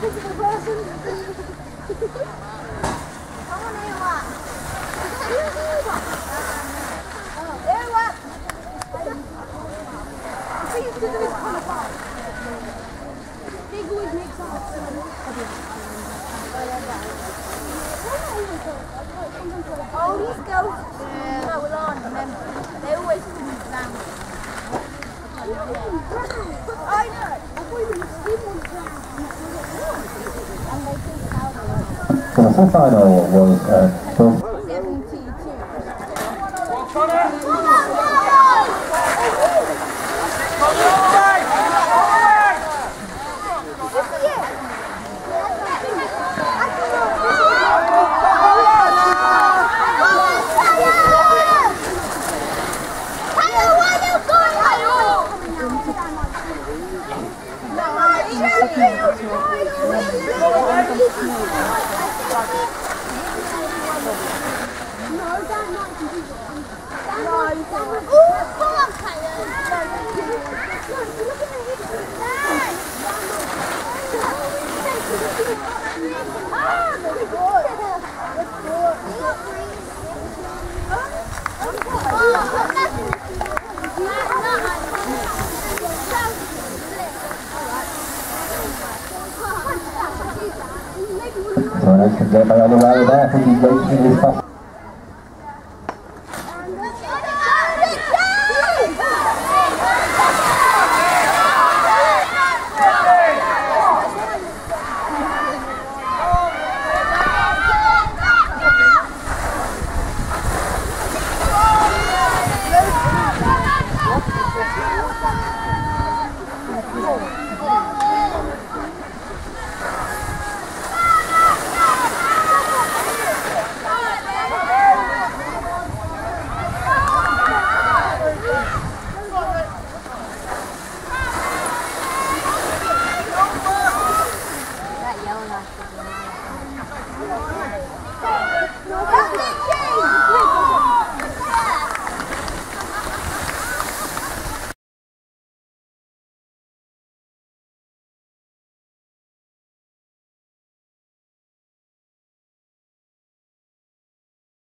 physical person. Oh, these girls go along, remember? They always come down. I know. So the full final was 72. So I can get my other way there. I think he's waiting in his